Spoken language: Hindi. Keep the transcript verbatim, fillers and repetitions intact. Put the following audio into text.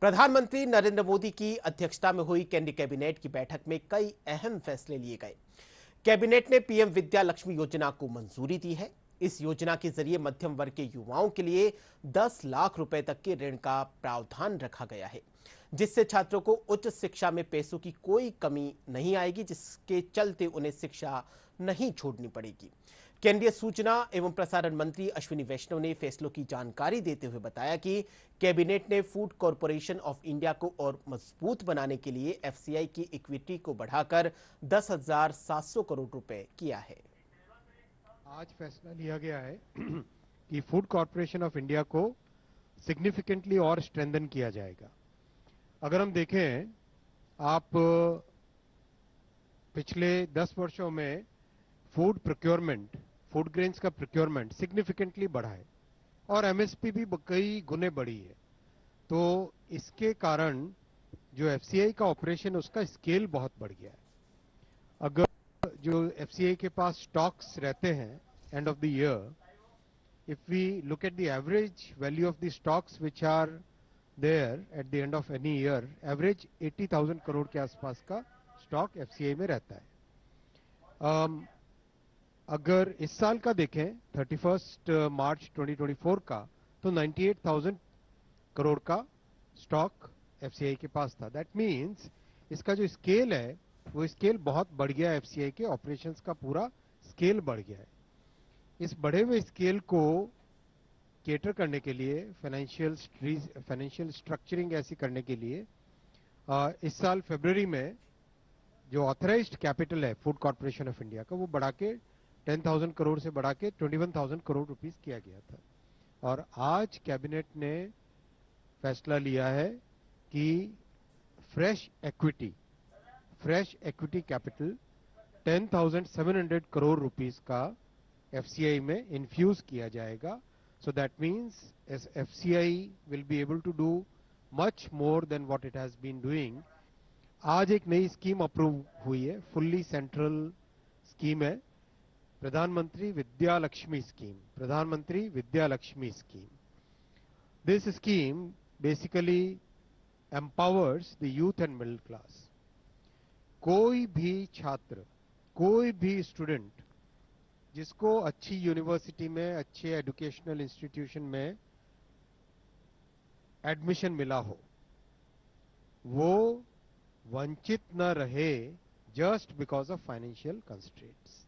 प्रधानमंत्री नरेंद्र मोदी की अध्यक्षता में हुई केंद्रीय कैबिनेट की बैठक में कई अहम फैसले लिए गए। कैबिनेट ने पीएम विद्या लक्ष्मी योजना को मंजूरी दी है। इस योजना के जरिए मध्यम वर्ग के युवाओं के लिए दस लाख रुपए तक के ऋण का प्रावधान रखा गया है, जिससे छात्रों को उच्च शिक्षा में पैसों की कोई कमी नहीं आएगी, जिसके चलते उन्हें शिक्षा नहीं छोड़नी पड़ेगी। केंद्रीय सूचना एवं प्रसारण मंत्री अश्विनी वैष्णव ने फैसलों की जानकारी देते हुए बताया कि कैबिनेट ने फूड कॉरपोरेशन ऑफ इंडिया को और मजबूत बनाने के लिए एफसीआई की इक्विटी को बढ़ाकर दस हजार सात सौ करोड़ रुपए किया है। आज फैसला लिया गया है कि फूड कॉरपोरेशन ऑफ इंडिया को सिग्निफिकेंटली और स्ट्रेंथन किया जाएगा। अगर हम देखें, आप पिछले दस वर्षों में फूड प्रोक्योरमेंट, फूड ग्रेन्स का प्रोक्योरमेंट सिग्निफिकेंटली बढ़ा है और एमएसपी भी कई गुने बढ़ी है। तो इसके कारण जो एफसीआई का ऑपरेशन, उसका स्केल बहुत बढ़ गया है। अगर जो एफसीआई के पास स्टॉक्स रहते हैं end of the year, if we look at the average value of the stocks which are there at the end of any year, average अस्सी हज़ार करोड़ के आसपास का स्टॉक एफसीआई में रहता है। um, अगर इस साल का देखें, thirty first March twenty twenty four का, तो अट्ठानवे हज़ार करोड़ का स्टॉक एफसीआई के पास था। दैट मींस इसका जो स्केल है वो स्केल बहुत बढ़ गया है। एफसीआई के ऑपरेशंस का पूरा स्केल बढ़ गया है। इस बढ़े हुए स्केल को केटर करने के लिए, फाइनेंशियल फाइनेंशियल स्ट्रक्चरिंग ऐसी करने के लिए आ, इस साल फरवरी में जो ऑथराइज्ड कैपिटल है फूड कॉरपोरेशन ऑफ इंडिया का, वो बढ़ा के टेन थाउजेंड करोड़ से बढ़ा के twenty one thousand crore rupees किया गया था। और आज कैबिनेट ने फैसला लिया है कि fresh equity fresh equity capital ten thousand seven hundred crore rupees का एफसीआई में इन्फ्यूज किया जाएगा। So that means FCI will be able to do much more than what it has been doing. आज एक नई स्कीम अप्रूव हुई है, फुल्ली सेंट्रल स्कीम है, प्रधानमंत्री विद्या लक्ष्मी स्कीम। प्रधानमंत्री Vidya Lakshmi scheme, this scheme basically empowers the youth and middle class. कोई भी छात्र, कोई भी स्टूडेंट जिसको अच्छी यूनिवर्सिटी में, अच्छे एजुकेशनल इंस्टीट्यूशन में एडमिशन मिला हो, वो वंचित न रहे just because of financial constraints.